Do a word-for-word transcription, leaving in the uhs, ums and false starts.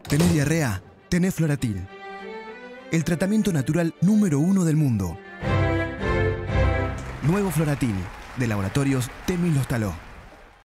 ¿Tenés diarrea? Tenés Floratil. El tratamiento natural número uno del mundo. Nuevo Floratil, de Laboratorios Temi Lostaló.